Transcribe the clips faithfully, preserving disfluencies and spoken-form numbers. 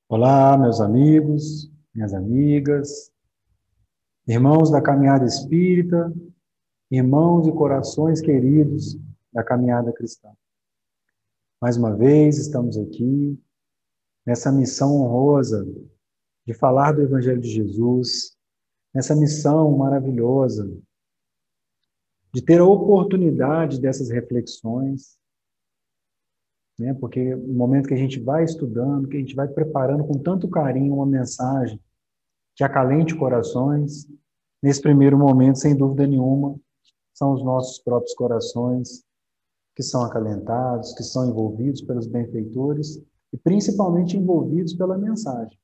Olá, meus amigos, minhas amigas, irmãos da caminhada espírita, irmãos e corações queridos da caminhada cristã. Mais uma vez estamos aqui nessa missão honrosa de falar do Evangelho de Jesus, nessa missão maravilhosa de ter a oportunidade dessas reflexões, né? Porque no momento que a gente vai estudando, que a gente vai preparando com tanto carinho uma mensagem que acalente corações, nesse primeiro momento, sem dúvida nenhuma, são os nossos próprios corações que são acalentados, que são envolvidos pelos benfeitores e principalmente envolvidos pela mensagem.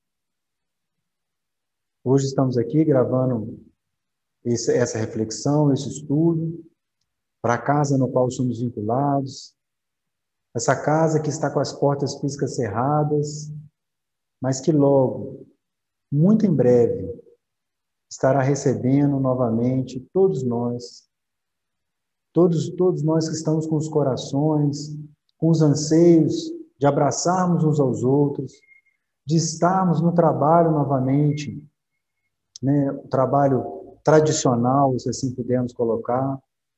Hoje estamos aqui gravando esse, essa reflexão, esse estudo, para a casa no qual somos vinculados, essa casa que está com as portas físicas cerradas, mas que logo, muito em breve, estará recebendo novamente todos nós, todos, todos nós que estamos com os corações, com os anseios de abraçarmos uns aos outros, de estarmos no trabalho novamente, né, o trabalho tradicional, se assim pudermos colocar.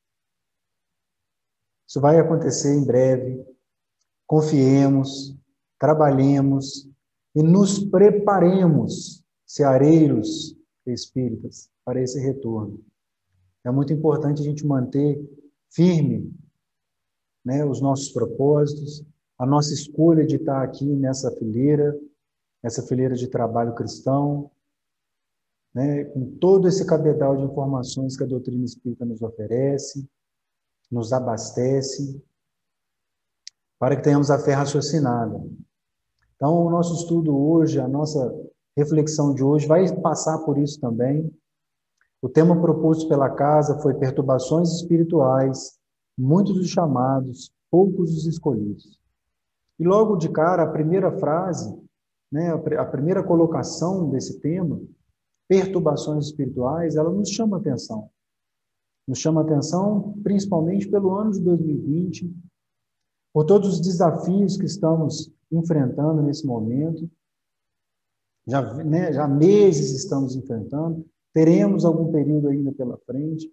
Isso vai acontecer em breve. Confiemos, trabalhemos e nos preparemos, ceareiros espíritas, para esse retorno. É muito importante a gente manter firme, né, os nossos propósitos, a nossa escolha de estar aqui nessa fileira, nessa fileira de trabalho cristão, né, com todo esse cabedal de informações que a doutrina espírita nos oferece, nos abastece, para que tenhamos a fé raciocinada. Então, o nosso estudo hoje, a nossa reflexão de hoje vai passar por isso também. O tema proposto pela casa foi perturbações espirituais, muitos os chamados, poucos os escolhidos. E logo de cara, a primeira frase, né, a primeira colocação desse tema, perturbações espirituais, ela nos chama atenção. Nos chama atenção principalmente pelo ano de dois mil e vinte, por todos os desafios que estamos enfrentando nesse momento. Já, né, já há meses estamos enfrentando, teremos algum período ainda pela frente.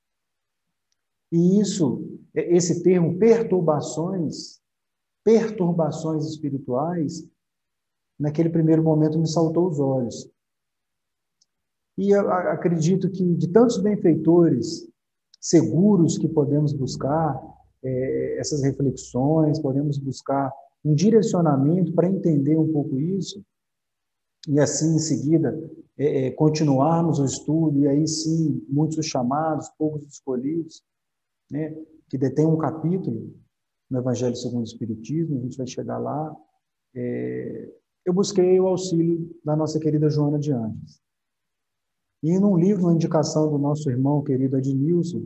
E isso, esse termo perturbações, perturbações espirituais, naquele primeiro momento me saltou os olhos. E eu acredito que de tantos benfeitores seguros que podemos buscar é, essas reflexões, podemos buscar um direcionamento para entender um pouco isso, e assim, em seguida, é, é, continuarmos o estudo, e aí sim, muitos os chamados, poucos os escolhidos, né, que detém um capítulo no Evangelho segundo o Espiritismo, a gente vai chegar lá. É, eu busquei o auxílio da nossa querida Joana de Ângeles. E num livro, uma indicação do nosso irmão querido Adnilson,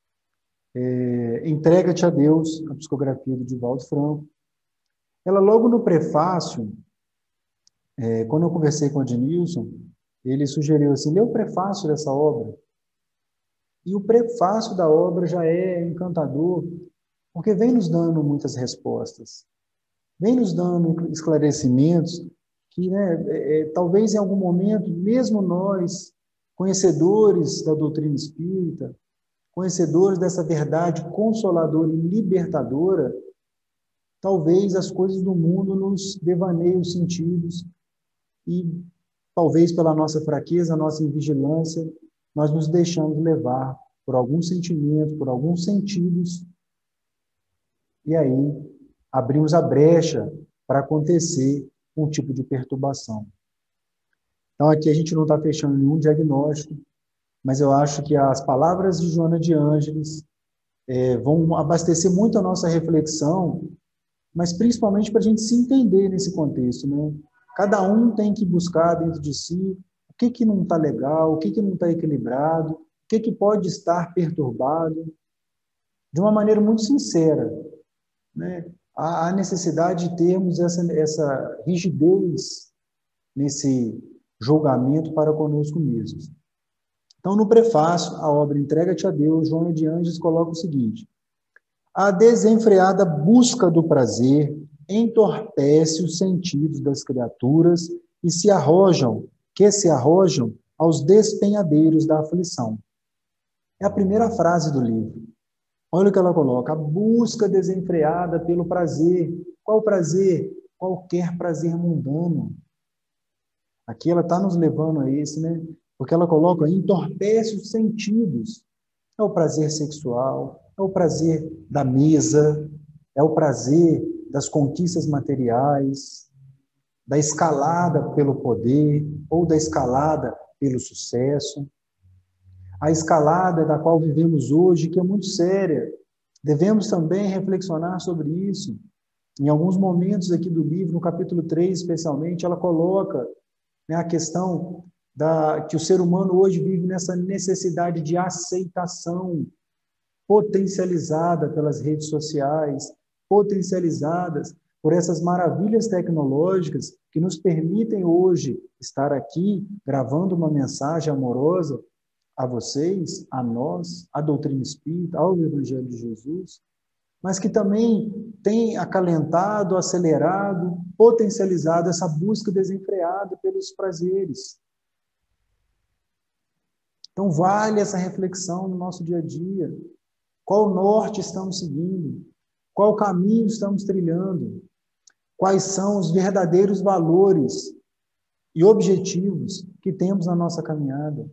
é, Entrega-te a Deus, a psicografia do Divaldo Franco, ela logo no prefácio, é, quando eu conversei com o Adnilson, ele sugeriu assim, lê o prefácio dessa obra. E o prefácio da obra já é encantador, porque vem nos dando muitas respostas, vem nos dando esclarecimentos que, né, é, é, talvez em algum momento, mesmo nós, conhecedores da doutrina espírita, conhecedores dessa verdade consoladora e libertadora, talvez as coisas do mundo nos devaneiem os sentidos e talvez pela nossa fraqueza, nossa invigilância, nós nos deixamos levar por alguns sentimentos, por alguns sentidos, e aí abrimos a brecha para acontecer um tipo de perturbação. Então aqui a gente não está fechando nenhum diagnóstico, mas eu acho que as palavras de Joana de Ângeles é, vão abastecer muito a nossa reflexão, mas principalmente para a gente se entender nesse contexto, né? Cada um tem que buscar dentro de si o que, que não está legal, o que, que não está equilibrado, o que, que pode estar perturbado, de uma maneira muito sincera, né? Há necessidade de termos essa, essa rigidez nesse julgamento para conosco mesmos. Então, no prefácio, a obra Entrega-te a Deus, Joana de Ângeles coloca o seguinte: a desenfreada busca do prazer entorpece os sentidos das criaturas e se arrojam, que se arrojam aos despenhadeiros da aflição. É a primeira frase do livro. Olha o que ela coloca: a busca desenfreada pelo prazer. Qual prazer? Qualquer prazer mundano. Aqui ela está nos levando a esse, né? Porque ela coloca, entorpece os sentidos. É o prazer sexual, é o prazer da mesa, é o prazer das conquistas materiais, da escalada pelo poder ou da escalada pelo sucesso. A escalada da qual vivemos hoje, que é muito séria. Devemos também reflexionar sobre isso. Em alguns momentos aqui do livro, no capítulo três especialmente, ela coloca, né, a questão da, que o ser humano hoje vive nessa necessidade de aceitação potencializada pelas redes sociais, potencializadas por essas maravilhas tecnológicas que nos permitem hoje estar aqui gravando uma mensagem amorosa a vocês, a nós, à doutrina espírita, ao Evangelho de Jesus, mas que também tem acalentado, acelerado, potencializado essa busca desenfreada pelos prazeres. Então, vale essa reflexão no nosso dia a dia. Qual norte estamos seguindo? Qual caminho estamos trilhando? Quais são os verdadeiros valores e objetivos que temos na nossa caminhada?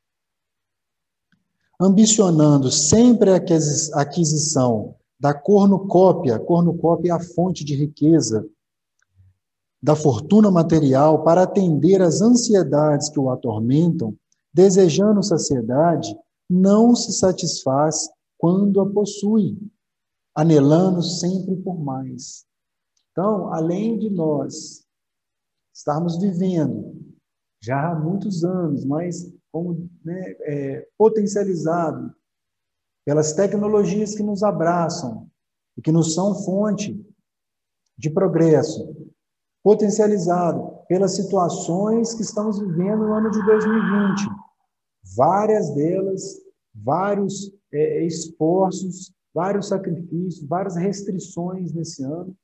Ambicionando sempre a aquisição da cornucópia, cornucópia é a fonte de riqueza, da fortuna material para atender às ansiedades que o atormentam, desejando saciedade, não se satisfaz quando a possui, anelando sempre por mais. Então, além de nós estarmos vivendo já há muitos anos, mas como, né, é, potencializado pelas tecnologias que nos abraçam e que nos são fonte de progresso, potencializado pelas situações que estamos vivendo no ano de dois mil e vinte. Várias delas, vários é, esforços, vários sacrifícios, várias restrições nesse ano.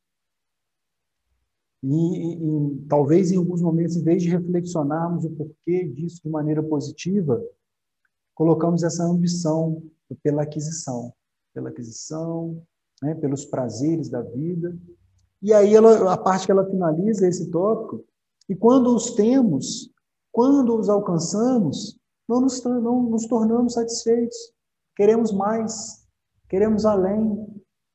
E, e, e talvez em alguns momentos, em vez de reflexionarmos o porquê disso de maneira positiva, colocamos essa ambição pela aquisição, pela aquisição, né, pelos prazeres da vida. E aí ela, a parte que ela finaliza esse tópico, e quando os temos, quando os alcançamos, não nos, não nos tornamos satisfeitos, queremos mais, queremos além.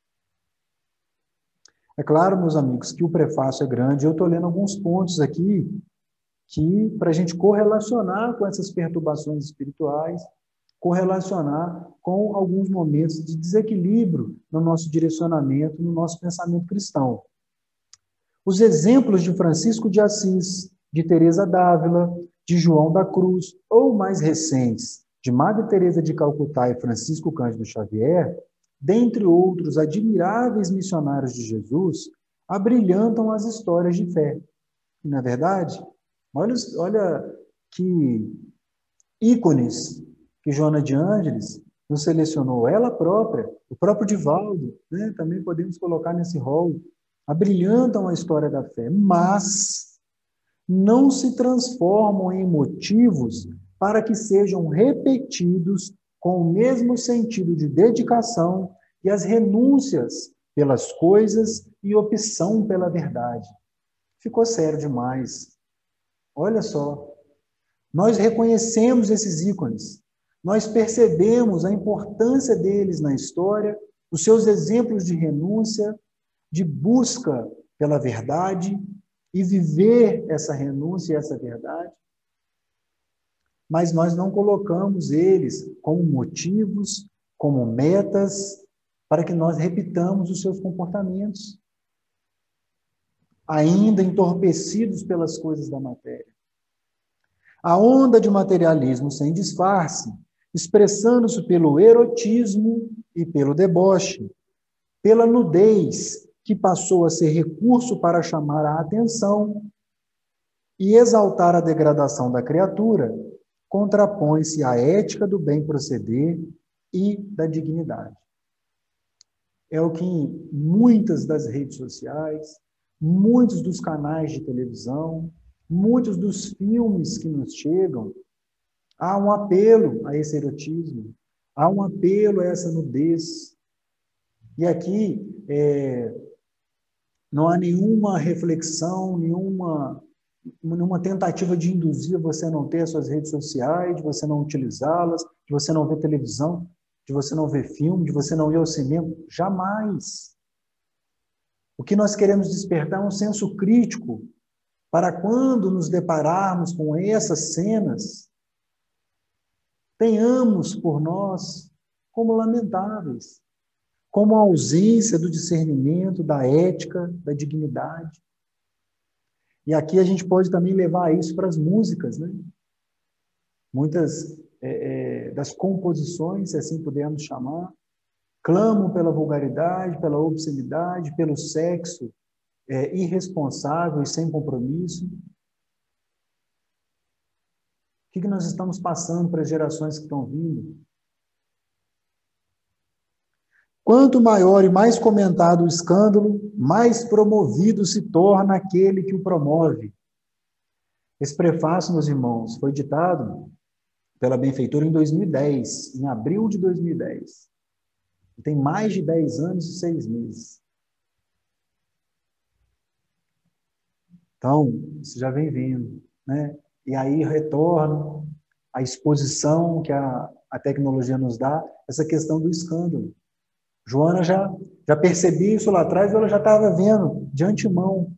É claro, meus amigos, que o prefácio é grande. Eu estou lendo alguns pontos aqui que, para a gente correlacionar com essas perturbações espirituais, correlacionar com alguns momentos de desequilíbrio no nosso direcionamento, no nosso pensamento cristão. Os exemplos de Francisco de Assis, de Teresa d'Ávila, de João da Cruz, ou mais recentes, de Madre Teresa de Calcutá e Francisco Cândido Xavier, dentre outros admiráveis missionários de Jesus, abrilhantam as histórias de fé. E, na verdade, olha, olha que ícones que Joana de Ângeles nos selecionou, ela própria, o próprio Divaldo, né, também podemos colocar nesse rol, abrilhantam a história da fé, mas não se transformam em motivos para que sejam repetidos com o mesmo sentido de dedicação e as renúncias pelas coisas e opção pela verdade. Ficou sério demais. Olha só, nós reconhecemos esses ícones, nós percebemos a importância deles na história, os seus exemplos de renúncia, de busca pela verdade e viver essa renúncia e essa verdade, mas nós não colocamos eles como motivos, como metas, para que nós repitamos os seus comportamentos, ainda entorpecidos pelas coisas da matéria. A onda de materialismo sem disfarce, expressando-se pelo erotismo e pelo deboche, pela nudez, que passou a ser recurso para chamar a atenção e exaltar a degradação da criatura, contrapõe-se à ética do bem proceder e da dignidade. É o que muitas das redes sociais, muitos dos canais de televisão, muitos dos filmes que nos chegam, há um apelo a esse erotismo, há um apelo a essa nudez. E aqui é, não há nenhuma reflexão, nenhuma, nenhuma tentativa de induzir você a não ter as suas redes sociais, de você não utilizá-las, de você não ver televisão, de você não ver filme, de você não ir ao cinema. Jamais. O que nós queremos despertar é um senso crítico para quando nos depararmos com essas cenas, tenhamos por nós como lamentáveis, como a ausência do discernimento, da ética, da dignidade. E aqui a gente pode também levar isso para as músicas, né? Muitas é, é, das composições, se assim pudermos chamar, clamam pela vulgaridade, pela obscenidade, pelo sexo é, irresponsável e sem compromisso. O que, que nós estamos passando para as gerações que estão vindo? Quanto maior e mais comentado o escândalo, mais promovido se torna aquele que o promove. Esse prefácio, meus irmãos, foi ditado pela benfeitora em dois mil e dez, em abril de dois mil e dez. Tem mais de dez anos e seis meses. Então, você já vem vendo, né? E aí retorno à exposição que a, a tecnologia nos dá, essa questão do escândalo. Joana já, já percebia isso lá atrás, ela já estava vendo de antemão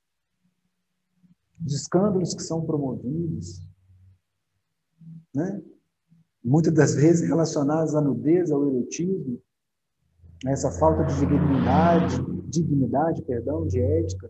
os escândalos que são promovidos, né? Muitas das vezes relacionados à nudez, ao erotismo, essa falta de dignidade, dignidade, perdão, de ética.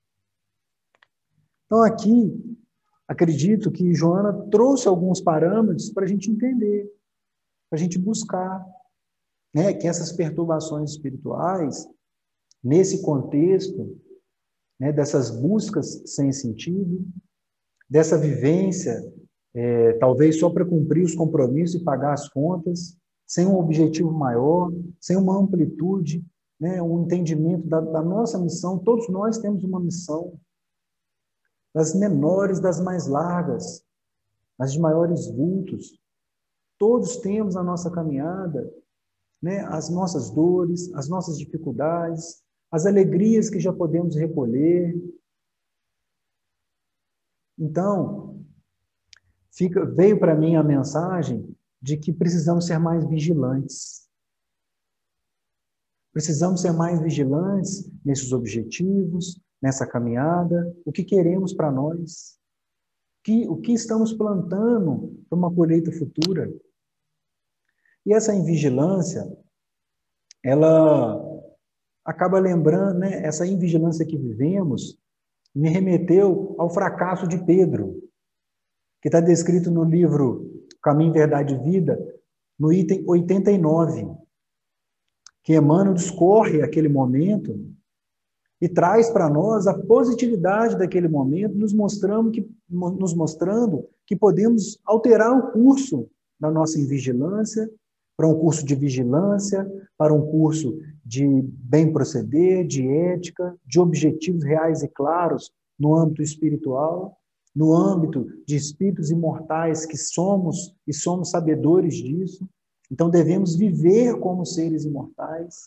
Então aqui, acredito que Joana trouxe alguns parâmetros para a gente entender, para a gente buscar, né, que essas perturbações espirituais, nesse contexto, né, dessas buscas sem sentido, dessa vivência, é, talvez só para cumprir os compromissos e pagar as contas, sem um objetivo maior, sem uma amplitude, né, um entendimento da, da nossa missão. Todos nós temos uma missão, das menores, das mais largas, as de maiores vultos. Todos temos a nossa caminhada, né, as nossas dores, as nossas dificuldades, as alegrias que já podemos recolher. Então, fica, veio para mim a mensagem de que precisamos ser mais vigilantes. Precisamos ser mais vigilantes nesses objetivos, nessa caminhada, o que queremos para nós, que, o que estamos plantando para uma colheita futura. E essa invigilância, ela acaba lembrando, né, essa invigilância que vivemos, me remeteu ao fracasso de Pedro, que está descrito no livro Caminho, Verdade e Vida, no item oitenta e nove, que Emmanuel discorre aquele momento e traz para nós a positividade daquele momento, nos mostrando, que, nos mostrando que podemos alterar o curso da nossa invigilância para um curso de vigilância, para um curso de bem proceder, de ética, de objetivos reais e claros no âmbito espiritual, no âmbito de espíritos imortais que somos e somos sabedores disso. Então devemos viver como seres imortais.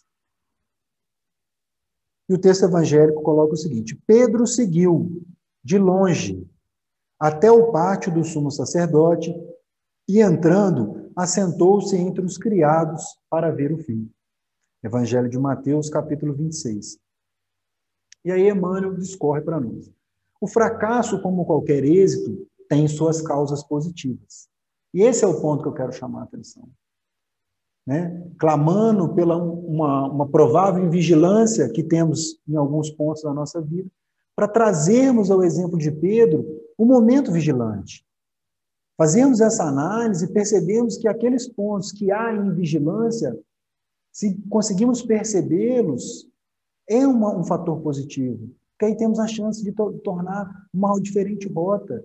E o texto evangélico coloca o seguinte: Pedro seguiu de longe até o pátio do sumo sacerdote e, entrando, assentou-se entre os criados para ver o fim. Evangelho de Mateus, capítulo vinte e seis. E aí Emmanuel discorre para nós. O fracasso, como qualquer êxito, tem suas causas positivas. E esse é o ponto que eu quero chamar a atenção. Né? Clamando pela uma, uma provável invigilância que temos em alguns pontos da nossa vida, para trazermos ao exemplo de Pedro o momento vigilante. Fazemos essa análise e percebemos que aqueles pontos que há em vigilância, se conseguimos percebê-los, é uma, um fator positivo, porque aí temos a chance de to tornar uma diferente rota.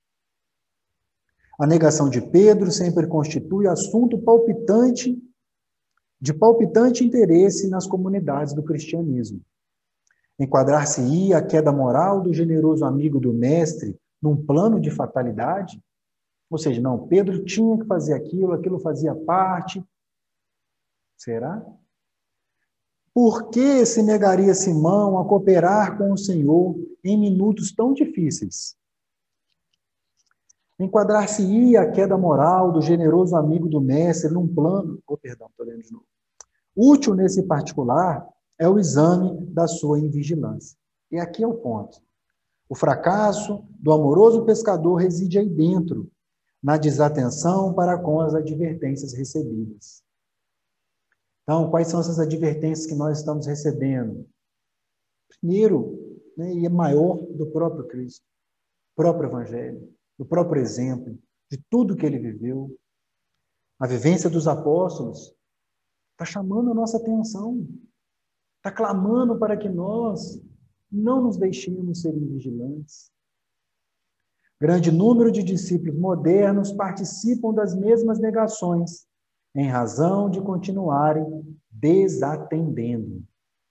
A negação de Pedro sempre constitui assunto palpitante, de palpitante interesse nas comunidades do cristianismo. Enquadrar-se-ia a queda moral do generoso amigo do mestre num plano de fatalidade? Ou seja, não, Pedro tinha que fazer aquilo, aquilo fazia parte. Será? Por que se negaria Simão a cooperar com o Senhor em minutos tão difíceis? Enquadrar-se-ia a queda moral do generoso amigo do mestre num plano, oh, perdão, estou lendo de novo. Útil nesse particular é o exame da sua invigilância. E aqui é o ponto. O fracasso do amoroso pescador reside aí dentro, na desatenção para com as advertências recebidas. Então, quais são essas advertências que nós estamos recebendo? Primeiro, né, e é maior do próprio Cristo, próprio Evangelho, do próprio exemplo, de tudo que ele viveu. A vivência dos apóstolos está chamando a nossa atenção, está clamando para que nós não nos deixemos ser invigilantes. Grande número de discípulos modernos participam das mesmas negações, em razão de continuarem desatendendo.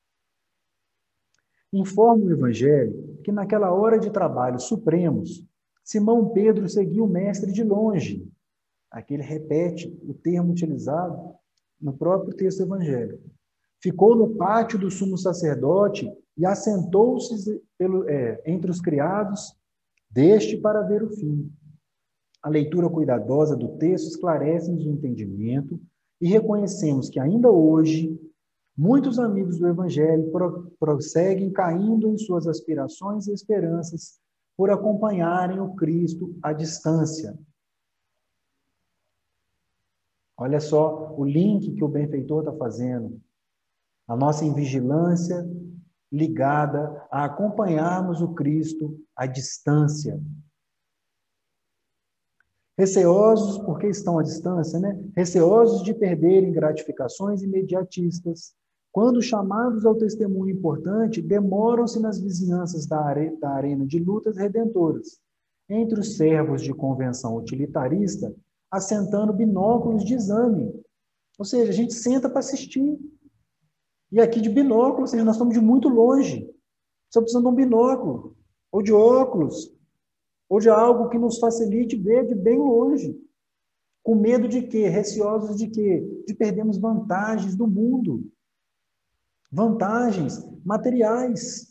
Informa o Evangelho que naquela hora de trabalhos supremos, Simão Pedro seguiu o mestre de longe. Aqui ele repete o termo utilizado no próprio texto evangélico. Ficou no pátio do sumo sacerdote e assentou-se é, entre os criados deste para ver o fim. A leitura cuidadosa do texto esclarece-nos o entendimento e reconhecemos que ainda hoje muitos amigos do Evangelho pro, prosseguem caindo em suas aspirações e esperanças por acompanharem o Cristo à distância. Olha só o link que o benfeitor está fazendo. A nossa invigilância ligada a acompanharmos o Cristo à distância. Receosos, porque estão à distância, né? Receosos de perderem gratificações imediatistas. Quando chamados ao testemunho importante, demoram-se nas vizinhanças da, are da arena de lutas redentoras, entre os servos de convenção utilitarista, assentando binóculos de exame. Ou seja, a gente senta para assistir. E aqui de binóculo, ou seja, nós estamos de muito longe. Só precisamos de um binóculo, ou de óculos, ou de algo que nos facilite ver de bem longe. Com medo de quê? Receosos de quê? De perdermos vantagens do mundo. Vantagens materiais.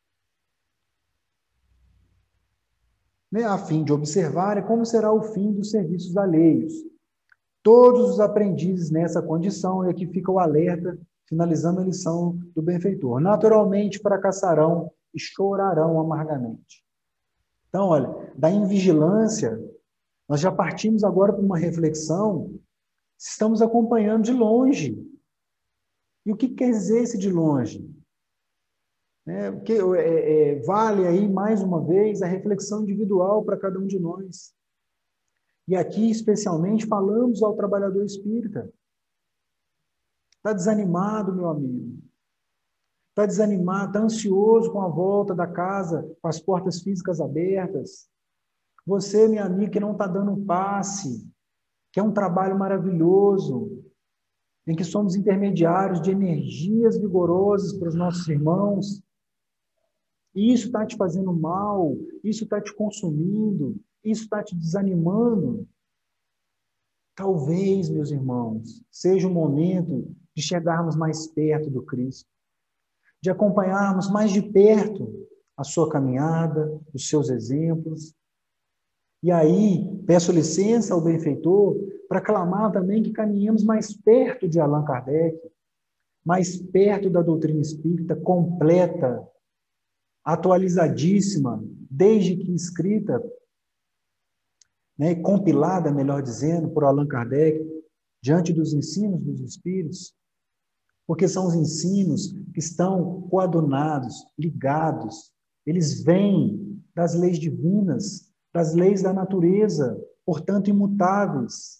Né? A fim de observar como será o fim dos serviços alheios. Todos os aprendizes nessa condição, e aqui fica o alerta, finalizando a lição do benfeitor. Naturalmente fracassarão e chorarão amargamente. Então, olha, da invigilância, nós já partimos agora para uma reflexão, estamos acompanhando de longe. E o que quer dizer esse de longe? É, porque, é, é, vale aí, mais uma vez, a reflexão individual para cada um de nós. E aqui, especialmente, falamos ao trabalhador espírita. Está desanimado, meu amigo? Está desanimado, está ansioso com a volta da casa, com as portas físicas abertas? Você, minha amiga, que não está dando um passe, que é um trabalho maravilhoso, em que somos intermediários de energias vigorosas para os nossos irmãos, e isso está te fazendo mal, isso está te consumindo, isso está te desanimando. Talvez, meus irmãos, seja o momento de chegarmos mais perto do Cristo, de acompanharmos mais de perto a sua caminhada, os seus exemplos. E aí, peço licença ao benfeitor para clamar também que caminhemos mais perto de Allan Kardec, mais perto da doutrina espírita completa, atualizadíssima, desde que escrita, né, compilada, melhor dizendo, por Allan Kardec, diante dos ensinos dos Espíritos, porque são os ensinos que estão coadunados, ligados, eles vêm das leis divinas, das leis da natureza, portanto imutáveis.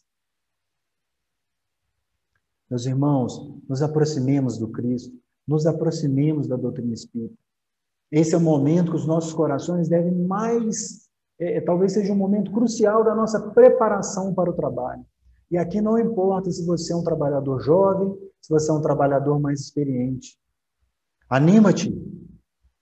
Meus irmãos, nos aproximemos do Cristo, nos aproximemos da doutrina espírita. Esse é o momento que os nossos corações devem mais, é, talvez seja um momento crucial da nossa preparação para o trabalho. E aqui não importa se você é um trabalhador jovem, se você é um trabalhador mais experiente. Anima-te,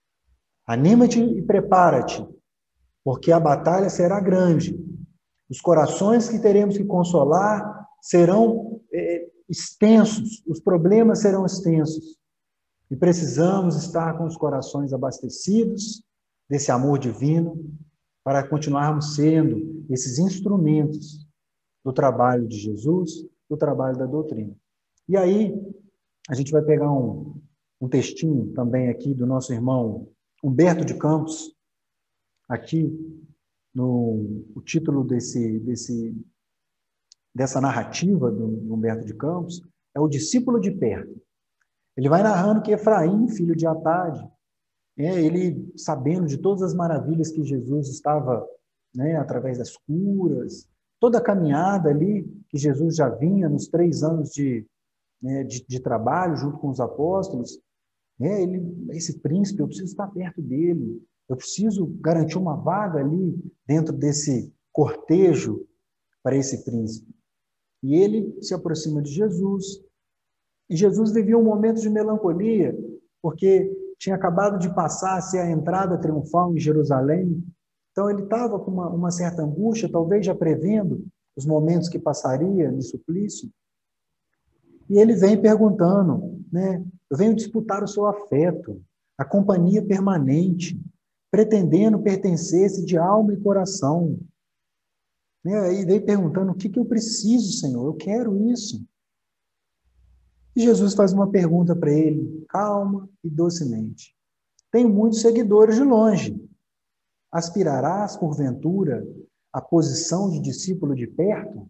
Anima-te e prepara-te, porque a batalha será grande. Os corações que teremos que consolar serão é, extensos, os problemas serão extensos. E precisamos estar com os corações abastecidos desse amor divino para continuarmos sendo esses instrumentos do trabalho de Jesus, do trabalho da doutrina. E aí, a gente vai pegar um, um textinho também aqui do nosso irmão Humberto de Campos, aqui no o título desse, desse, dessa narrativa do Humberto de Campos é O Discípulo de Perto. Ele vai narrando que Efraim, filho de Atade, é, ele sabendo de todas as maravilhas que Jesus estava, né, através das curas, toda a caminhada ali que Jesus já vinha nos três anos de, né, de, de trabalho junto com os apóstolos, é, ele, esse príncipe, eu preciso estar perto dele, eu preciso garantir uma vaga ali dentro desse cortejo para esse príncipe. E ele se aproxima de Jesus, e Jesus vivia um momento de melancolia, porque tinha acabado de passar-se a entrada triunfal em Jerusalém, então ele estava com uma, uma certa angústia, talvez já prevendo os momentos que passaria de suplício, e ele vem perguntando, né, eu venho disputar o seu afeto, a companhia permanente, pretendendo pertencer-se de alma e coração. Né? E vem perguntando, o que, que eu preciso, Senhor? Eu quero isso. E Jesus faz uma pergunta para ele, calma e docemente. Tenho muitos seguidores de longe. Aspirarás, porventura, à posição de discípulo de perto?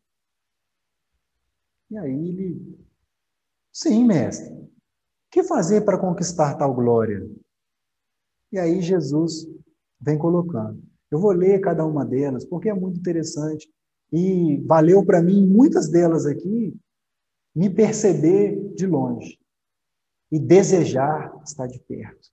E aí ele, sim, mestre. O que fazer para conquistar tal glória? E aí Jesus vem colocando. Eu vou ler cada uma delas, porque é muito interessante. E valeu para mim, muitas delas aqui, me perceber de longe e desejar estar de perto.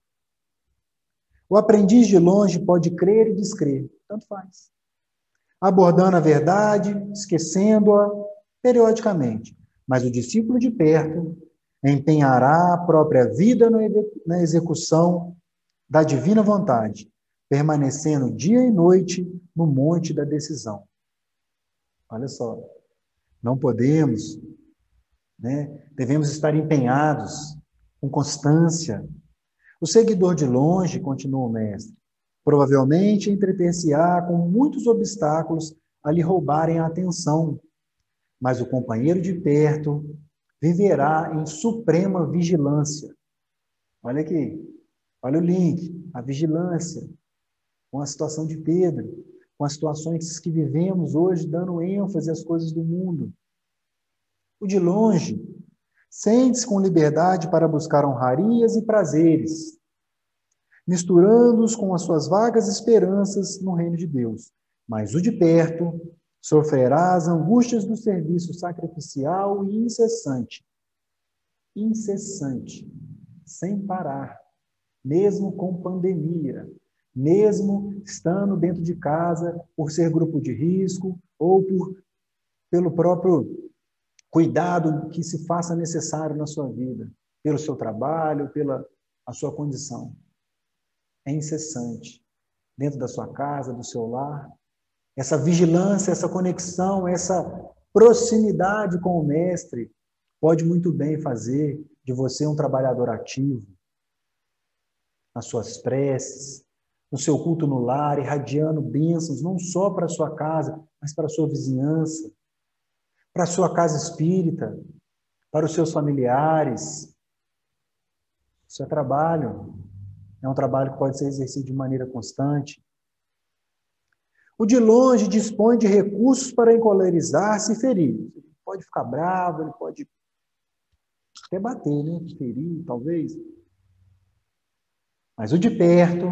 O aprendiz de longe pode crer e descrer, tanto faz. Abordando a verdade, esquecendo-a periodicamente. Mas o discípulo de perto empenhará a própria vida na execução da divina vontade, permanecendo dia e noite no monte da decisão. Olha só, não podemos, né? Devemos estar empenhados, com constância. O seguidor de longe, continua o mestre, provavelmente entreter-se-á com muitos obstáculos a lhe roubarem a atenção, mas o companheiro de perto viverá em suprema vigilância. Olha aqui, olha o link, a vigilância, com a situação de Pedro, com as situações que vivemos hoje, dando ênfase às coisas do mundo. O de longe sente-se com liberdade para buscar honrarias e prazeres, misturando-os com as suas vagas esperanças no reino de Deus. Mas o de perto sofrerá as angústias do serviço sacrificial e incessante. Incessante, sem parar, mesmo com pandemia, mesmo estando dentro de casa por ser grupo de risco ou por, pelo próprio cuidado que se faça necessário na sua vida, pelo seu trabalho, pela a sua condição. É incessante. Dentro da sua casa, do seu lar, essa vigilância, essa conexão, essa proximidade com o Mestre pode muito bem fazer de você um trabalhador ativo nas suas preces, no seu culto no lar, irradiando bênçãos, não só para a sua casa, mas para a sua vizinhança, para a sua casa espírita, para os seus familiares. Isso é trabalho. É um trabalho que pode ser exercido de maneira constante. O de longe dispõe de recursos para encolerizar-se e ferir. Ele pode ficar bravo, ele pode até bater, né? Ferir, talvez. Mas o de perto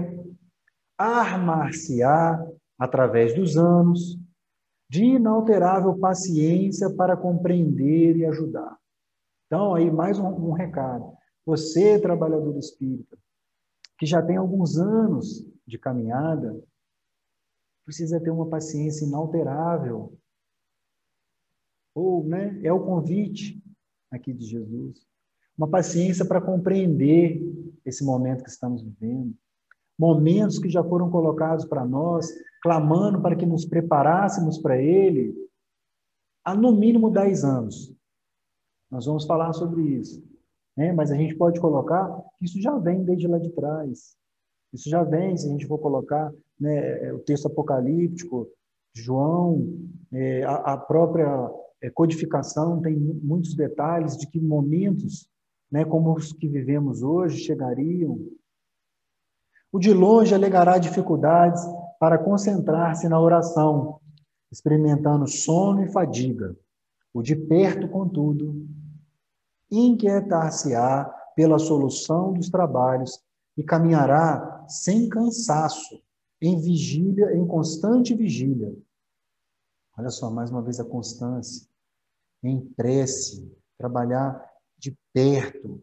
armar-se-á, através dos anos, de inalterável paciência para compreender e ajudar. Então, aí mais um, um recado. Você, trabalhador espírita, que já tem alguns anos de caminhada, precisa ter uma paciência inalterável. Ou, né, é o convite aqui de Jesus. Uma paciência para compreender esse momento que estamos vivendo. momentos que já foram colocados para nós, clamando para que nos preparássemos para ele, há no mínimo dez anos. Nós vamos falar sobre isso. Né? Mas a gente pode colocar que isso já vem desde lá de trás. Isso já vem, se a gente for colocar, né, o texto apocalíptico, João, é, a, a própria é, codificação tem muitos detalhes de que momentos, né, como os que vivemos hoje, chegariam. O de longe alegará dificuldades para concentrar-se na oração, experimentando sono e fadiga. O de perto, contudo, inquietar-se-á pela solução dos trabalhos e caminhará sem cansaço, em vigília, em constante vigília. Olha só, mais uma vez a constância, em prece, trabalhar de perto.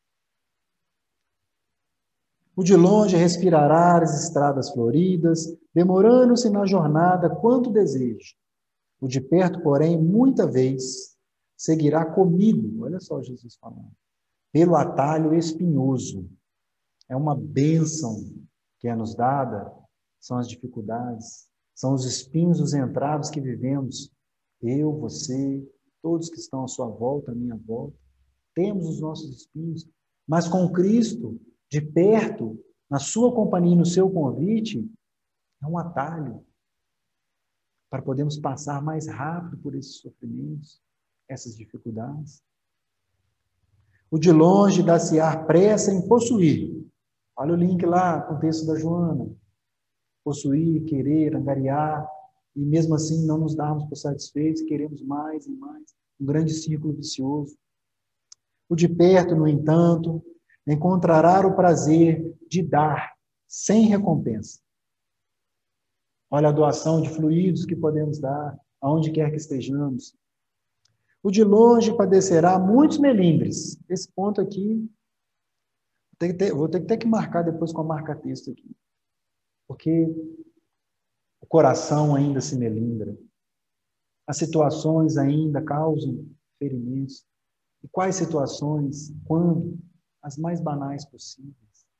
O de longe respirará as estradas floridas, demorando-se na jornada quanto deseja. O de perto, porém, muita vez, seguirá comigo, olha só Jesus falando, pelo atalho espinhoso. É uma bênção que é nos dada, são as dificuldades, são os espinhos, os entraves que vivemos. Eu, você, todos que estão à sua volta, à minha volta, temos os nossos espinhos, mas com Cristo, de perto, na sua companhia, no seu convite, é um atalho para podermos passar mais rápido por esses sofrimentos, essas dificuldades. O de longe dá-se-á pressa em possuir. Olha o link lá com o texto da Joana. Possuir, querer, angariar, e mesmo assim não nos darmos por satisfeitos, queremos mais e mais. Um grande círculo vicioso. O de perto, no entanto, encontrará o prazer de dar sem recompensa. Olha a doação de fluidos que podemos dar, aonde quer que estejamos. O de longe padecerá muitos melindres. Esse ponto aqui, vou ter que ter, vou ter, ter que marcar depois com a marca-texto aqui. Porque o coração ainda se melindra. As situações ainda causam ferimentos. E quais situações? Quando? As mais banais possíveis.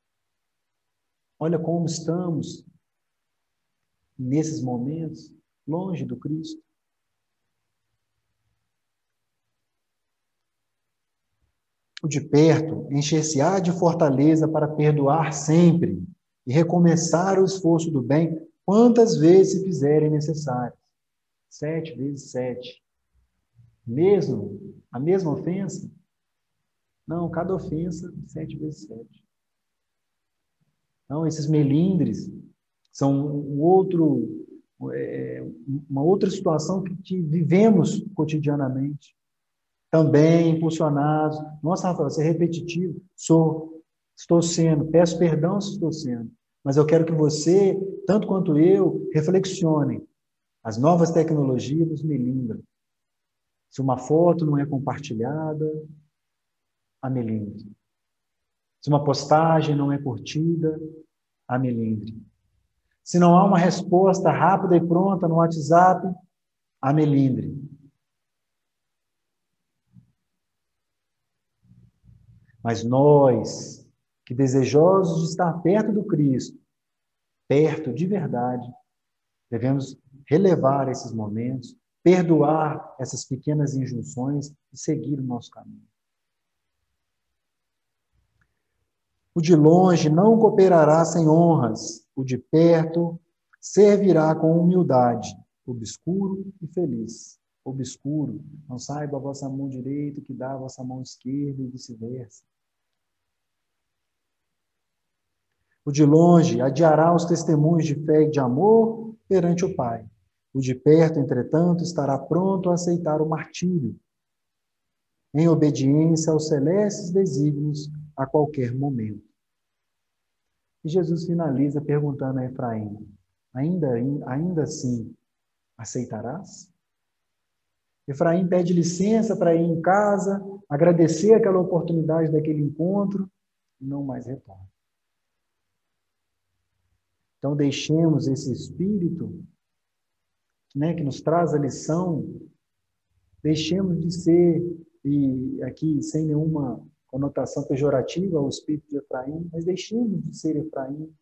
Olha como estamos nesses momentos, longe do Cristo. O de perto encher-se-á de fortaleza para perdoar sempre e recomeçar o esforço do bem quantas vezes se fizerem necessárias. Sete vezes sete. Mesmo a mesma ofensa? Não, cada ofensa, sete vezes sete. Então, esses melindres são um outro, é, uma outra situação que, que vivemos cotidianamente. Também impulsionados. Nossa, Rafael, você é repetitivo. Sou, estou sendo. Peço perdão se estou sendo. Mas eu quero que você, tanto quanto eu, reflexionem. As novas tecnologias nos melindram. Se uma foto não é compartilhada, a melindre. Se uma postagem não é curtida, a melindre. Se não há uma resposta rápida e pronta no WhatsApp, a melindre. Mas nós, que desejosos de estar perto do Cristo, perto de verdade, devemos relevar esses momentos, perdoar essas pequenas injunções e seguir o nosso caminho. O de longe não cooperará sem honras, o de perto servirá com humildade, obscuro e feliz. Obscuro, não saiba a vossa mão direita que dá a vossa mão esquerda e vice-versa. O de longe adiará os testemunhos de fé e de amor perante o Pai. O de perto, entretanto, estará pronto a aceitar o martírio, em obediência aos celestes desígnios a qualquer momento. E Jesus finaliza perguntando a Efraim, ainda, ainda assim, aceitarás? Efraim pede licença para ir em casa, agradecer aquela oportunidade daquele encontro, e não mais retorna. Então, deixemos esse espírito, né, que nos traz a lição, deixemos de ser, e aqui sem nenhuma conotação pejorativa ao espírito de Efraim, mas deixemos de ser Efraim,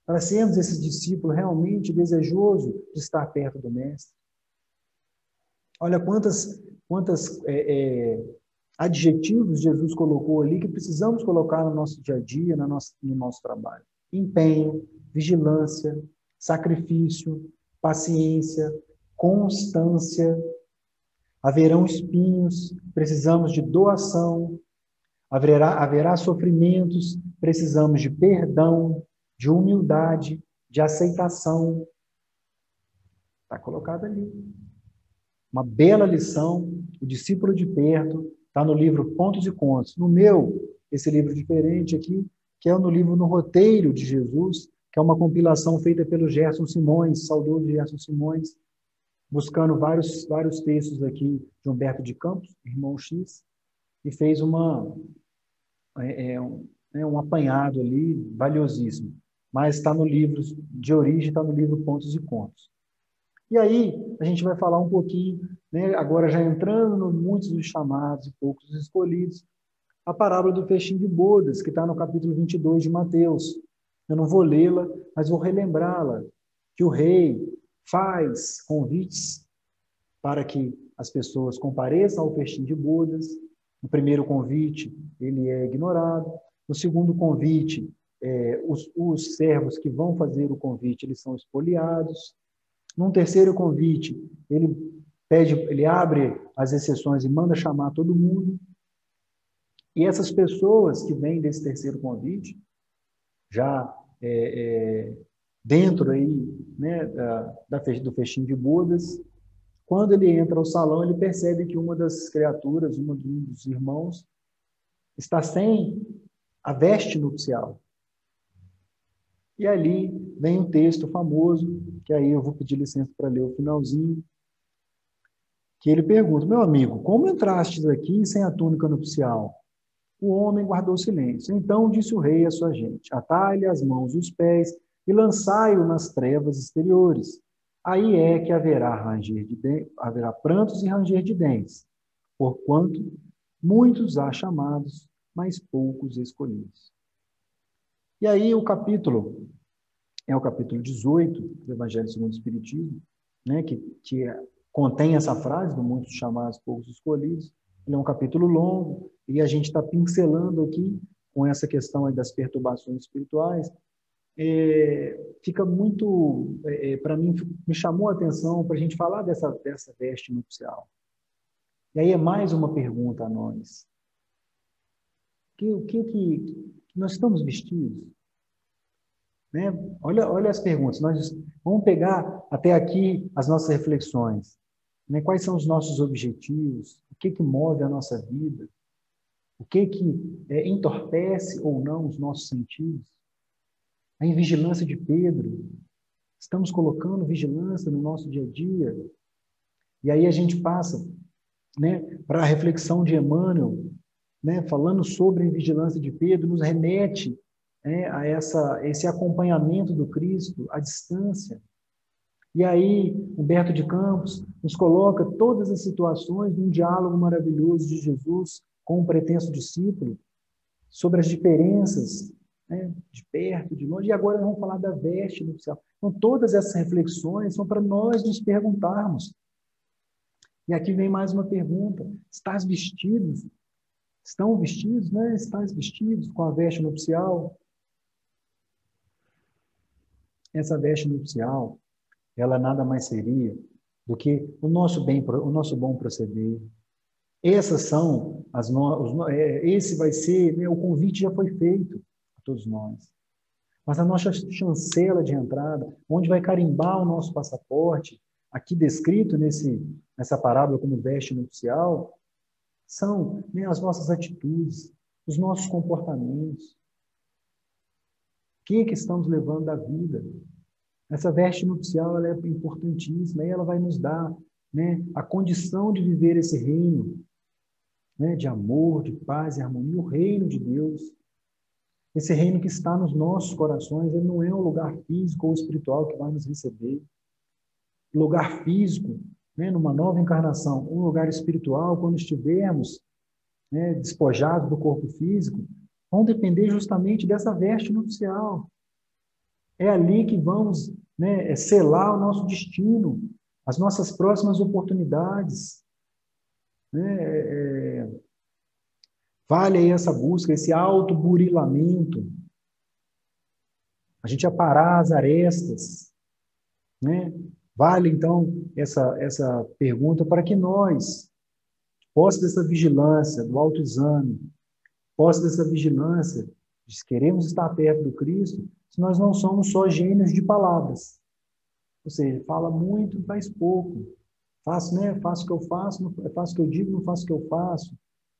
para sermos esses discípulos realmente desejosos de estar perto do Mestre. Olha quantas, quantas é, é, adjetivos Jesus colocou ali que precisamos colocar no nosso dia a dia, no nosso, no nosso trabalho. Empenho, vigilância, sacrifício, paciência, constância. Haverão espinhos, precisamos de doação. Haverá, haverá sofrimentos, precisamos de perdão, de humildade, de aceitação. Está colocado ali. Uma bela lição, o discípulo de perto, está no livro Pontos e Contos. No meu, esse livro diferente aqui, que é no livro No Roteiro de Jesus, que é uma compilação feita pelo Gerson Simões, saudoso Gerson Simões, buscando vários, vários textos aqui de Humberto de Campos, irmão X, e fez uma, é, é, um, é, um apanhado ali valiosíssimo. Mas está no livro, de origem, está no livro Pontos e Contos. E aí, a gente vai falar um pouquinho, né, agora já entrando no muitos dos chamados e poucos dos escolhidos, a parábola do festim de bodas, que está no capítulo vinte e dois de Mateus. Eu não vou lê-la, mas vou relembrá-la, que o rei faz convites para que as pessoas compareçam ao festim de bodas. No primeiro convite, ele é ignorado. No segundo convite, é, os, os servos que vão fazer o convite, eles são espoliados. Num terceiro convite, ele pede, ele abre as exceções e manda chamar todo mundo. E essas pessoas que vêm desse terceiro convite, já é, é, dentro aí, né, da, da, do festim de bodas, quando ele entra ao salão, ele percebe que uma das criaturas, uma dos irmãos, está sem a veste nupcial. E ali vem um texto famoso, que aí eu vou pedir licença para ler o finalzinho, que ele pergunta: meu amigo, como entrastes aqui sem a túnica nupcial? O homem guardou silêncio. Então disse o rei à sua gente: atai-lhe as mãos e os pés e lançai-o nas trevas exteriores. Aí é que haverá, ranger de dentes, haverá prantos e ranger de dentes, porquanto muitos há chamados, mas poucos escolhidos. E aí o capítulo, é o capítulo dezoito do Evangelho segundo o Espiritismo, né, que, que é, contém essa frase, do muitos chamados, poucos escolhidos. Ele é um capítulo longo, e a gente está pincelando aqui, com essa questão aí das perturbações espirituais, é, fica muito, é, para mim, me chamou a atenção para a gente falar dessa, dessa veste nupcial. E aí é mais uma pergunta a nós. Que, o que que nós estamos vestidos? Né? Olha, olha as perguntas. Nós vamos pegar até aqui as nossas reflexões. Né? Quais são os nossos objetivos? O que que move a nossa vida? O que que é, entorpece ou não os nossos sentidos? A invigilância de Pedro. Estamos colocando vigilância no nosso dia a dia. E aí a gente passa, né, para a reflexão de Emmanuel, né, falando sobre a vigilância de Pedro, nos remete, né, a essa, esse acompanhamento do Cristo à distância. E aí, Humberto de Campos nos coloca todas as situações num diálogo maravilhoso de Jesus com um pretenso discípulo, sobre as diferenças, né, de perto, de longe, e agora vamos falar da veste nupcial. Então, todas essas reflexões são para nós nos perguntarmos. E aqui vem mais uma pergunta: estás vestidos? Estão vestidos, né? Estás vestidos com a veste nupcial? Essa veste nupcial, ela nada mais seria do que o nosso bem, o nosso bom proceder. Essas são as no, é, esse vai ser, né, o convite já foi feito a todos nós. Mas a nossa chancela de entrada, onde vai carimbar o nosso passaporte, aqui descrito nesse, nessa parábola como veste nupcial, são, né, as nossas atitudes, os nossos comportamentos. O que, que estamos levando da vida? Essa veste nupcial, ela é importantíssima, e ela vai nos dar, né, a condição de viver esse reino, né, de amor, de paz e harmonia, o reino de Deus. Esse reino que está nos nossos corações, ele não é um lugar físico ou espiritual que vai nos receber. O lugar físico, né, numa nova encarnação, um lugar espiritual, quando estivermos, né, despojados do corpo físico, vão depender justamente dessa veste nupcial. É ali que vamos, né, selar o nosso destino, as nossas próximas oportunidades. Né? É, vale aí essa busca, esse autoburilamento. A gente aparar as arestas. Né? Vale, então, essa, essa pergunta para que nós, posse dessa vigilância, do autoexame, posse dessa vigilância, de queremos estar perto do Cristo, se nós não somos só gênios de palavras. Ou seja, fala muito, faz pouco. Faço, né? Faço o que eu faço, não, faço o que eu digo, não faço o que eu faço.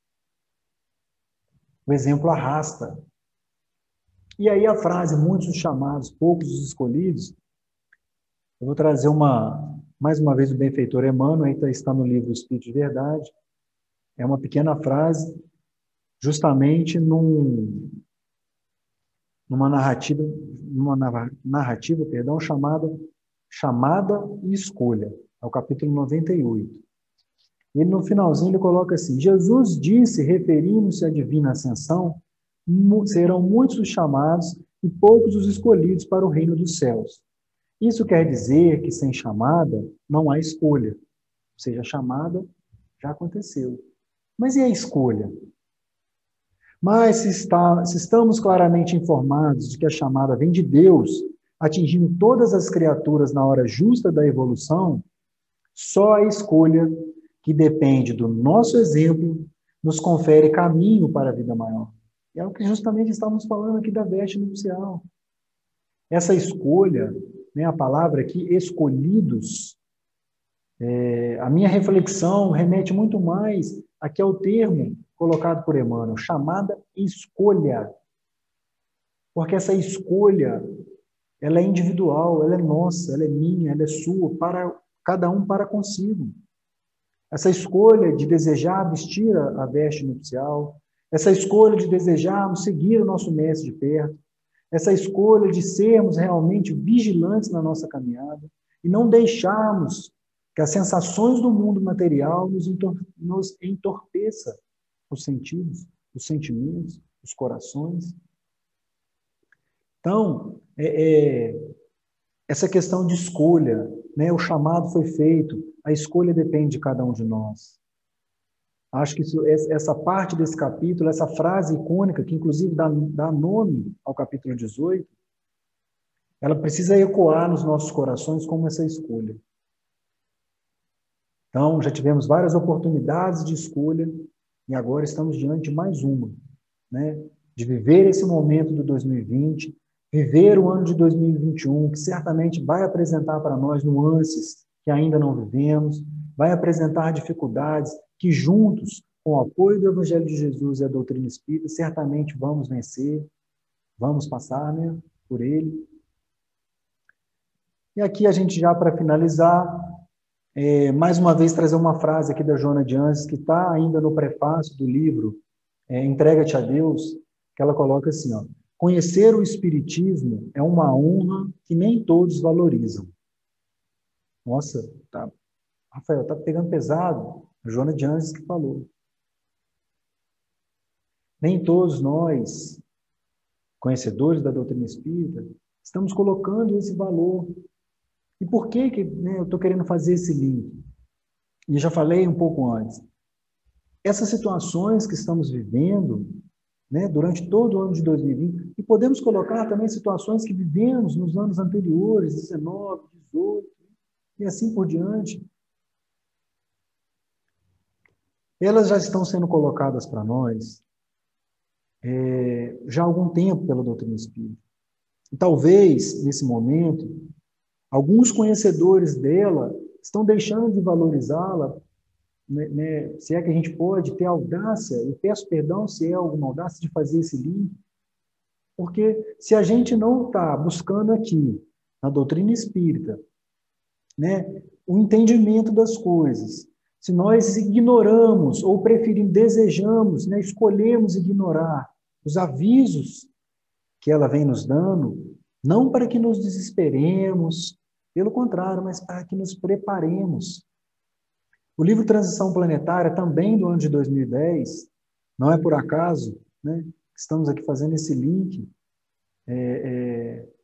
O exemplo arrasta. E aí a frase, muitos os chamados, poucos os escolhidos, eu vou trazer uma, mais uma vez o benfeitor Emmanuel, aí está no livro Espírito de Verdade, é uma pequena frase, justamente num, numa narrativa, numa narrativa, perdão, chamada Chamada e Escolha, é o capítulo noventa e oito. Ele, no finalzinho, ele coloca assim: Jesus disse, referindo-se à divina ascensão, serão muitos os chamados e poucos os escolhidos para o reino dos céus. Isso quer dizer que sem chamada não há escolha. Ou seja, a chamada já aconteceu. Mas e a escolha? Mas se, está, se estamos claramente informados de que a chamada vem de Deus, atingindo todas as criaturas na hora justa da evolução, só a escolha, que depende do nosso exemplo, nos confere caminho para a vida maior. É o que justamente estamos falando aqui da veste nupcial. Essa escolha, né, a palavra aqui, escolhidos, é, a minha reflexão remete muito mais aqui ao termo colocado por Emmanuel, chamada escolha. Porque essa escolha, ela é individual, ela é nossa, ela é minha, ela é sua, para cada um para consigo. Essa escolha de desejar vestir a veste nupcial, essa escolha de desejarmos seguir o nosso mestre de perto, essa escolha de sermos realmente vigilantes na nossa caminhada e não deixarmos que as sensações do mundo material nos, entor nos entorpeça os sentidos, os sentimentos, os corações. Então, é, é, essa questão de escolha, né, o chamado foi feito, a escolha depende de cada um de nós. Acho que isso, essa parte desse capítulo, essa frase icônica, que inclusive dá, dá nome ao capítulo dezoito, ela precisa ecoar nos nossos corações como essa escolha. Então, já tivemos várias oportunidades de escolha e agora estamos diante de mais uma, né? De viver esse momento do dois mil e vinte, viver o ano de dois mil e vinte e um, que certamente vai apresentar para nós nuances que ainda não vivemos, vai apresentar dificuldades que juntos, com o apoio do Evangelho de Jesus e a doutrina espírita, certamente vamos vencer, vamos passar, né, por ele. E aqui a gente já, para finalizar, é, mais uma vez trazer uma frase aqui da Joana de Anjos, que está ainda no prefácio do livro é, Entrega-te a Deus, que ela coloca assim, ó: conhecer o Espiritismo é uma honra que nem todos valorizam. Nossa, tá, Rafael, está pegando pesado. A Joana de Anjos que falou. Nem todos nós, conhecedores da doutrina espírita, estamos colocando esse valor. E por que, que né, eu estou querendo fazer esse link? E já falei um pouco antes. Essas situações que estamos vivendo, né, durante todo o ano de dois mil e vinte, e podemos colocar também situações que vivemos nos anos anteriores, dezenove, dezoito, e assim por diante, elas já estão sendo colocadas para nós é, já há algum tempo pela doutrina espírita. E talvez, nesse momento, alguns conhecedores dela estão deixando de valorizá-la, né, né, se é que a gente pode ter audácia, eu peço perdão se é alguma audácia de fazer esse link, porque se a gente não está buscando aqui, na doutrina espírita, né, o entendimento das coisas, se nós ignoramos ou preferimos, desejamos, né, escolhemos ignorar os avisos que ela vem nos dando, não para que nos desesperemos, pelo contrário, mas para que nos preparemos. O livro Transição Planetária, também do ano de dois mil e dez, não é por acaso, né, estamos aqui fazendo esse link, é, é,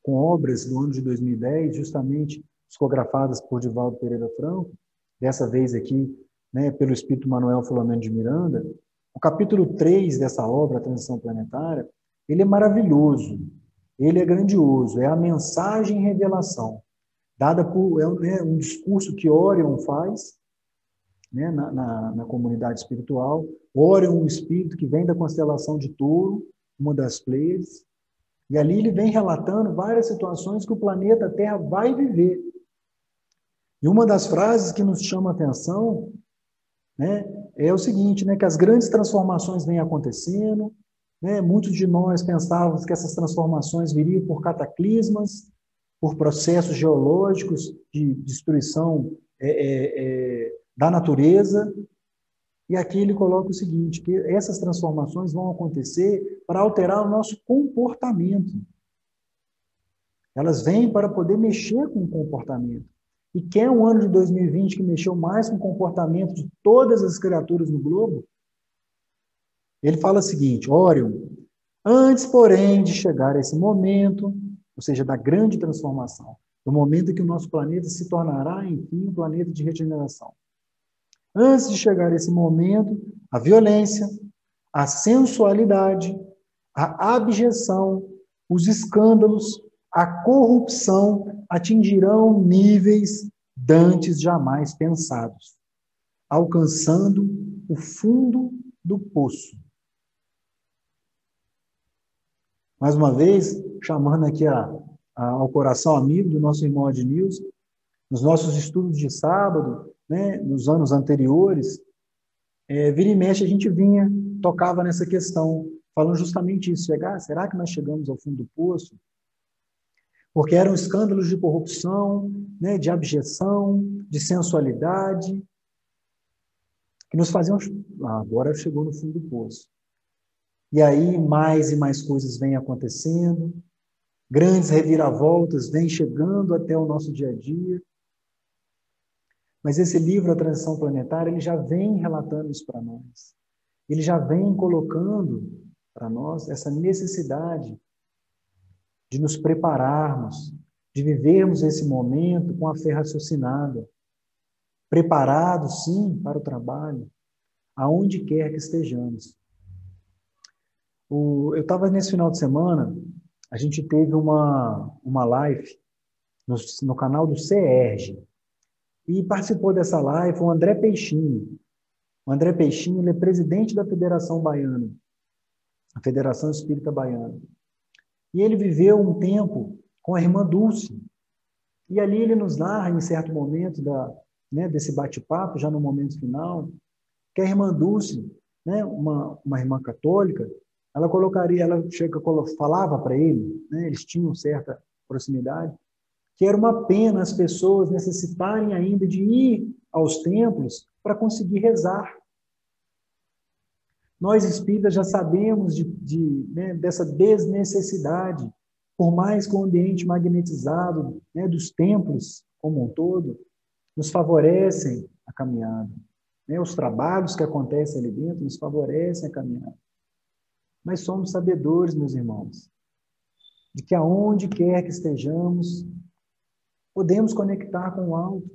com obras do ano de dois mil e dez, justamente psicografadas por Divaldo Pereira Franco, dessa vez aqui, né, pelo Espírito Manuel Filomeno de Miranda. O capítulo três dessa obra, A Transição Planetária, ele é maravilhoso, ele é grandioso, é a mensagem e revelação, dada por é um, é um discurso que Orion faz, né, na, na, na comunidade espiritual. Orion é um espírito que vem da constelação de Touro, uma das Pleiades, e ali ele vem relatando várias situações que o planeta Terra vai viver. E uma das frases que nos chama a atenção, né, é o seguinte, né, que as grandes transformações vêm acontecendo, né, muitos de nós pensávamos que essas transformações viriam por cataclismas, por processos geológicos de destruição é, é, é, da natureza. E aqui ele coloca o seguinte, que essas transformações vão acontecer para alterar o nosso comportamento. Elas vêm para poder mexer com o comportamento. E quem é o ano de dois mil e vinte que mexeu mais com o comportamento de todas as criaturas no globo? Ele fala o seguinte, Orion, antes, porém, de chegar a esse momento, ou seja, da grande transformação, do momento em que o nosso planeta se tornará, enfim, um planeta de regeneração. Antes de chegar a esse momento, a violência, a sensualidade, a abjeção, os escândalos, a corrupção atingirão níveis dantes jamais pensados, alcançando o fundo do poço. Mais uma vez, chamando aqui a, a, ao coração amigo do nosso irmão Adnilson, nos nossos estudos de sábado, né, nos anos anteriores, é, vira e mexe a gente vinha, tocava nessa questão, falando justamente isso, chegar, será que nós chegamos ao fundo do poço? Porque eram escândalos de corrupção, né, de abjeção, de sensualidade, que nos faziam, ah, agora chegou no fundo do poço. E aí mais e mais coisas vêm acontecendo, grandes reviravoltas vêm chegando até o nosso dia a dia. Mas esse livro, A Transição Planetária, ele já vem relatando isso para nós. Ele já vem colocando para nós essa necessidade de nos prepararmos, de vivermos esse momento com a fé raciocinada, preparados, sim, para o trabalho, aonde quer que estejamos. O, eu estava nesse final de semana, a gente teve uma, uma live no, no canal do C E R G, e participou dessa live o André Peixinho. O André Peixinho ele é presidente da Federação Baiana, a Federação Espírita Baiana. E ele viveu um tempo com a irmã Dulce. E ali ele nos narra, em certo momento da, né, desse bate-papo, já no momento final, que a irmã Dulce, né, uma, uma irmã católica, ela colocaria, ela chega, falava para ele, né, eles tinham certa proximidade, que era uma pena as pessoas necessitarem ainda de ir aos templos para conseguir rezar. Nós espíritas já sabemos de, de, né, dessa desnecessidade, por mais que o ambiente magnetizado, né, dos templos como um todo, nos favorecem a caminhada. Né, os trabalhos que acontecem ali dentro nos favorecem a caminhada. Mas somos sabedores, meus irmãos, de que aonde quer que estejamos, podemos conectar com o alto.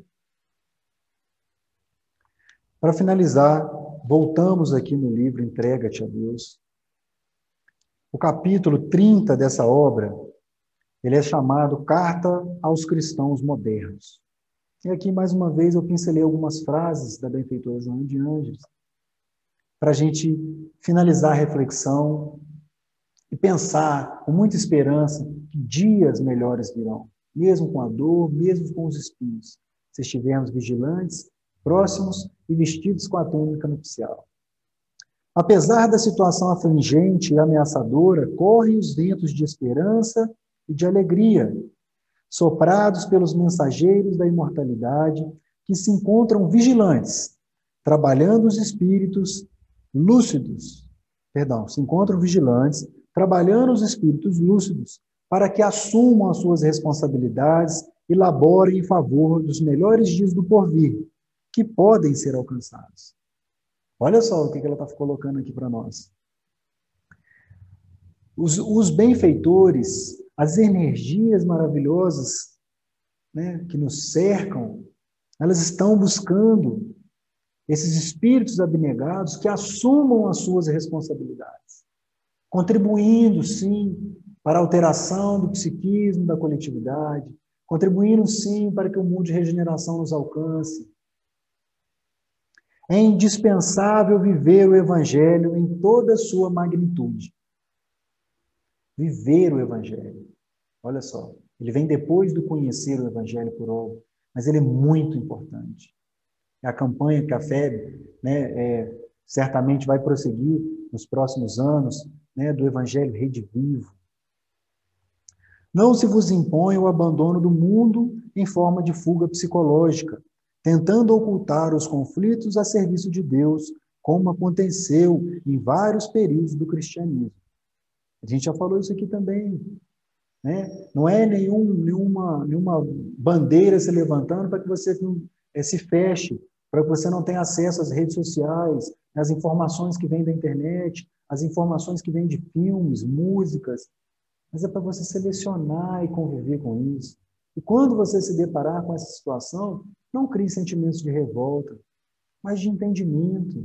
Para finalizar, voltamos aqui no livro Entrega-te a Deus. O capítulo trinta dessa obra, ele é chamado Carta aos Cristãos Modernos. E aqui, mais uma vez, eu pincelei algumas frases da benfeitora Joana de Ângeles, para a gente finalizar a reflexão e pensar com muita esperança que dias melhores virão, mesmo com a dor, mesmo com os espinhos, se estivermos vigilantes, próximos e vestidos com a túnica nupcial. Apesar da situação afligente e ameaçadora, correm os ventos de esperança e de alegria, soprados pelos mensageiros da imortalidade, que se encontram vigilantes, trabalhando os espíritos lúcidos, perdão, se encontram vigilantes, trabalhando os espíritos lúcidos, para que assumam as suas responsabilidades e laborem em favor dos melhores dias do porvir, que podem ser alcançados. Olha só o que ela está colocando aqui para nós. Os, os benfeitores, as energias maravilhosas, né, que nos cercam, elas estão buscando esses espíritos abnegados que assumam as suas responsabilidades, contribuindo, sim, para a alteração do psiquismo da coletividade, contribuindo, sim, para que o mundo de regeneração nos alcance. É indispensável viver o Evangelho em toda a sua magnitude. Viver o Evangelho. Olha só, ele vem depois do conhecer o Evangelho por obra, mas ele é muito importante. A campanha que a F E B, né, é, certamente vai prosseguir nos próximos anos, né, do Evangelho Rede Vivo. Não se vos impõe o abandono do mundo em forma de fuga psicológica, tentando ocultar os conflitos a serviço de Deus, como aconteceu em vários períodos do cristianismo. A gente já falou isso aqui também, né? Não é nenhum, nenhuma, nenhuma bandeira se levantando para que você não, é, se feche, para que você não tenha acesso às redes sociais, às informações que vêm da internet, às informações que vêm de filmes, músicas, mas é para você selecionar e conviver com isso. E quando você se deparar com essa situação, não crie sentimentos de revolta, mas de entendimento.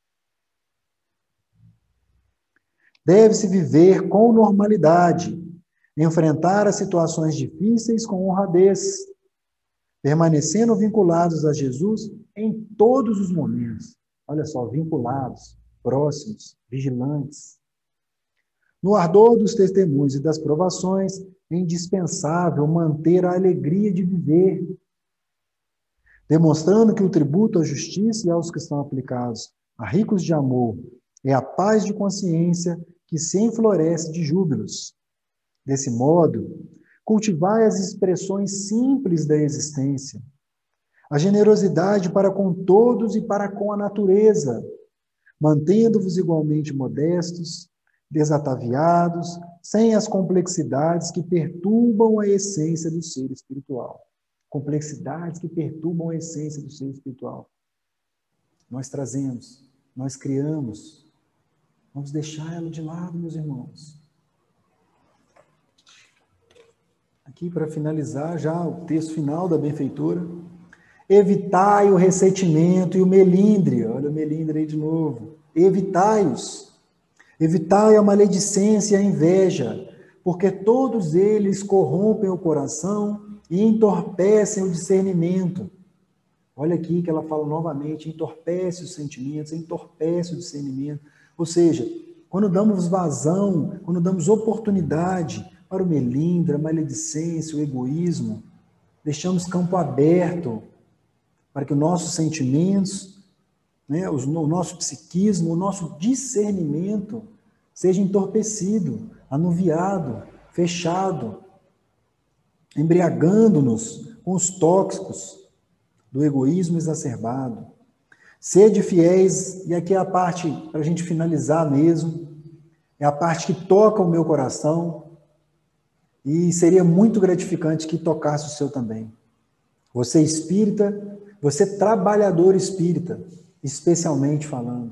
Deve-se viver com normalidade, enfrentar as situações difíceis com honradez, permanecendo vinculados a Jesus em todos os momentos. Olha só, vinculados, próximos, vigilantes. No ardor dos testemunhos e das provações, é indispensável manter a alegria de viver, demonstrando que o tributo à justiça e aos que estão aplicados a ricos de amor é a paz de consciência que se enfloresce de júbilos. Desse modo, cultivai as expressões simples da existência, a generosidade para com todos e para com a natureza, mantendo-vos igualmente modestos, desataviados, sem as complexidades que perturbam a essência do ser espiritual. Complexidades que perturbam a essência do ser espiritual. Nós trazemos, nós criamos, vamos deixar ela de lado, meus irmãos. Aqui, para finalizar, já o texto final da benfeitora. Evitai o ressentimento e o melindre. Olha o melindre aí de novo. Evitai-os. Evitai a maledicência e a inveja, porque todos eles corrompem o coração e entorpecem o discernimento. Olha aqui que ela fala novamente, entorpece os sentimentos, entorpece o discernimento. Ou seja, quando damos vazão, quando damos oportunidade para o melindre, a maledicência, o egoísmo, deixamos campo aberto para que os nossos sentimentos, né, o nosso psiquismo, o nosso discernimento seja entorpecido, anuviado, fechado, embriagando-nos com os tóxicos do egoísmo exacerbado. Sede fiéis, e aqui é a parte, para a gente finalizar mesmo, é a parte que toca o meu coração, e seria muito gratificante que tocasse o seu também. Você espírita, você trabalhador espírita, especialmente falando.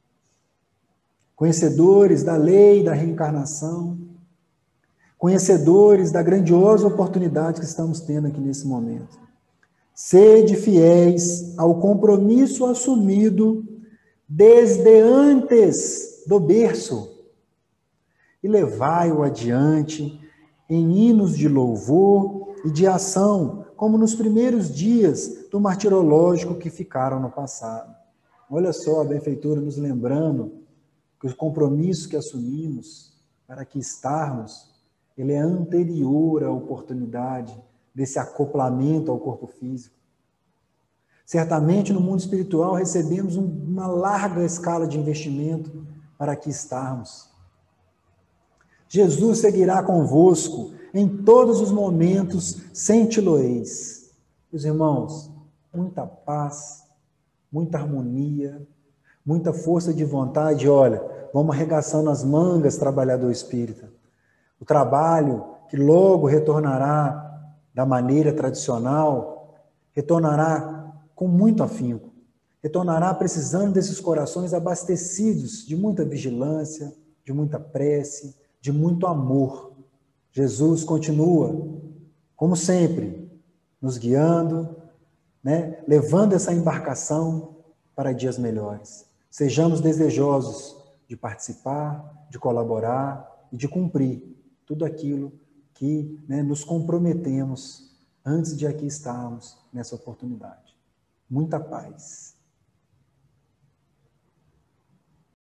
Conhecedores da lei da reencarnação, conhecedores da grandiosa oportunidade que estamos tendo aqui nesse momento. Sede fiéis ao compromisso assumido desde antes do berço e levai-o adiante em hinos de louvor e de ação, como nos primeiros dias do martirológico que ficaram no passado. Olha só a benfeitora nos lembrando que o compromisso que assumimos para aqui estarmos, ele é anterior à oportunidade desse acoplamento ao corpo físico. Certamente no mundo espiritual recebemos um, uma larga escala de investimento para aqui estarmos. Jesus seguirá convosco em todos os momentos, sem tiloeis. Meus irmãos, muita paz, muita harmonia, muita força de vontade. Olha, vamos arregaçando as mangas, trabalhador espírita. O trabalho que logo retornará da maneira tradicional, retornará com muito afinco, retornará precisando desses corações abastecidos de muita vigilância, de muita prece, de muito amor. Jesus continua, como sempre, nos guiando, né? Levando essa embarcação para dias melhores. Sejamos desejosos de participar, de colaborar e de cumprir tudo aquilo que, né, nos comprometemos antes de aqui estarmos nessa oportunidade. Muita paz.